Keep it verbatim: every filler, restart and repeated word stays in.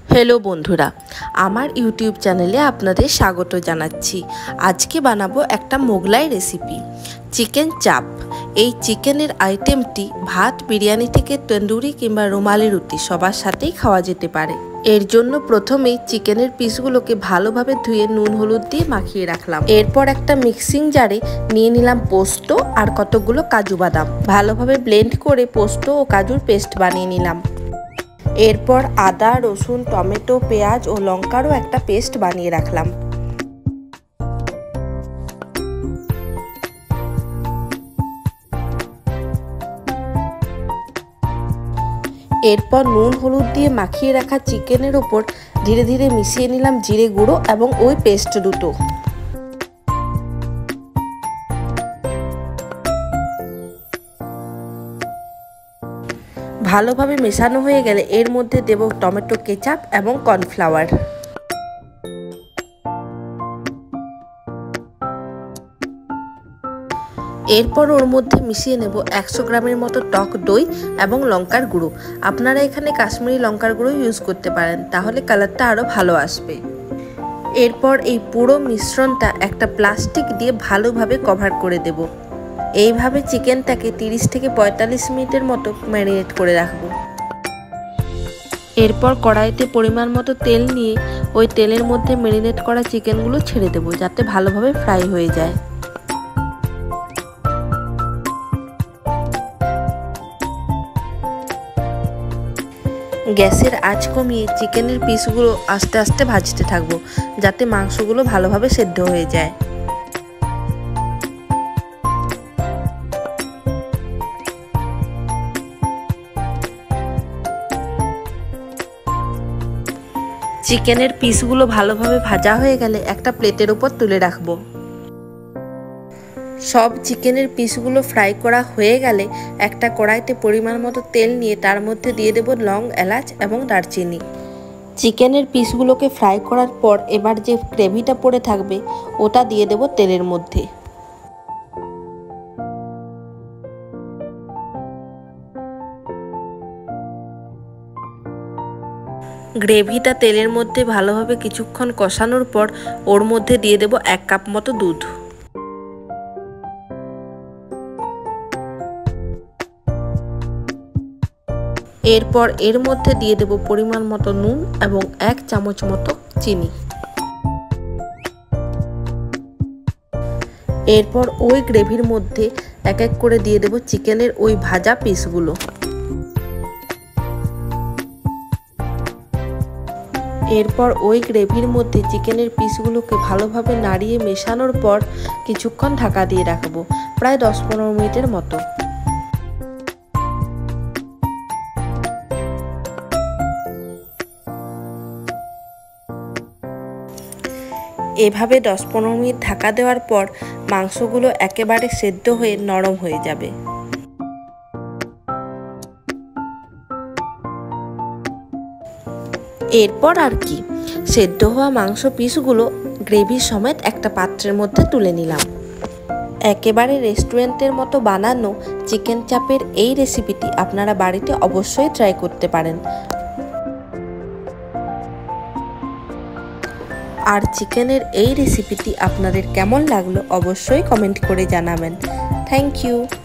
Hello बंधुरा आमार YouTube चैनेले आपनादेर स्वागत जानाच्छि। आज के बानाबो एकटा मोगलाई रेसिपि चिकेन चाप। এই চিকেনের আইটেমটি ভাত বিরিয়ানি থেকে তন্দুরি কিংবা রুমালি রুটি সবার সাথেই খাওয়া যেতে পারে। এর জন্য প্রথমেই চিকেনের পিসগুলোকে ভালোভাবে ধুয়ে নুন হলুদ দিয়ে মাখিয়ে রাখলাম। এরপর একটা মিক্সিং জারে নিয়ে নিলাম পোস্ত আর কতগুলো কাজু বাদাম। ভালোভাবে ব্লেন্ড করে পোস্ত ও কাজুর পেস্ট বানিয়ে নিলাম। এরপর আদা রসুন টমেটো পেঁয়াজ ও লঙ্কারও একটা পেস্ট বানিয়ে রাখলাম। এরপর নুন হলুদ দিয়ে মাখিয়ে রাখা চিকেনের উপর ধীরে ধীরে মিশিয়ে নিলাম জিরে গুঁড়ো এবং ওই পেস্ট দুটো। ভালোভাবে মেশানো হয়ে গেলে এর মধ্যে দেব টমেটো কেচাপ এবং কর্নফ্লাওয়ার। এরপর ওর মধ্যে মিশিয়ে নেব একশো গ্রামের মতো টক দই এবং লঙ্কার গুঁড়ো। আপনারা এখানে কাশ্মীরি লঙ্কার গুঁড়ো ইউজ করতে পারেন, তাহলে কালারটা আরও ভালো আসবে। এরপর এই পুরো মিশ্রণটা একটা প্লাস্টিক দিয়ে ভালোভাবে কভার করে দেব। এইভাবে চিকেনটাকে তিরিশ থেকে পঁয়তাল্লিশ মিনিটের মতো ম্যারিনেট করে রাখবো। এরপর কড়াইতে পরিমাণ মতো তেল নিয়ে ওই তেলের মধ্যে ম্যারিনেট করা চিকেনগুলো ছেড়ে দেব, যাতে ভালোভাবে ফ্রাই হয়ে যায়। গ্যাসের আঁচ কমিয়ে চিকেনের পিসগুলো আস্তে আস্তে ভাজতে থাকবো, যাতে মাংসগুলো ভালোভাবে সেদ্ধ হয়ে যায়। চিকেনের পিসগুলো ভালোভাবে ভাজা হয়ে গেলে একটা প্লেটের উপর তুলে রাখবো। সব চিকেনের পিসগুলো ফ্রাই করা হয়ে গেলে একটা কড়াইতে পরিমাণ মতো তেল নিয়ে তার মধ্যে দিয়ে দেব লং এলাচ এবং দারচিনি। চিকেনের পিসগুলোকে ফ্রাই করার পর এবার যে গ্রেভিটা পড়ে থাকবে ওটা দিয়ে দেব তেলের মধ্যে। গ্রেভিটা তেলের মধ্যে ভালোভাবে কিছুক্ষণ কষানোর পর ওর মধ্যে দিয়ে দেব এক কাপ মতো দুধ। এরপর এর মধ্যে দিয়ে দেব পরিমাণ মতো নুন এবং এক চামচ মতো চিনি। এরপর ওই গ্রেভির মধ্যে এক এক করে দিয়ে দেব চিকেনের ওই ভাজা পিসগুলো। এরপর ওই গ্রেভির মধ্যে চিকেনের পিসগুলোকে ভালোভাবে নাড়িয়ে মেশানোর পর কিছুক্ষণ ঢাকা দিয়ে রাখবো, প্রায় দশ পনেরো মিনিটের মতো। এভাবে দশ পনেরো মিনিট ঢাকা দেওয়ার পর মাংসগুলো একেবারে সেদ্ধ হয়ে নরম হয়ে যাবে। এরপর আর কি, সেদ্ধ হওয়া মাংস পিসগুলো গ্রেভি সমেত একটা পাত্রের মধ্যে তুলে নিলাম। একেবারে রেস্টুরেন্টের মতো বানানো চিকেন চাপের এই রেসিপিটি আপনারা বাড়িতে অবশ্যই ট্রাই করতে পারেন। আর চিকেনের এই রেসিপিটি আপনাদের কেমন লাগলো অবশ্যই কমেন্ট করে জানাবেন। Thank you.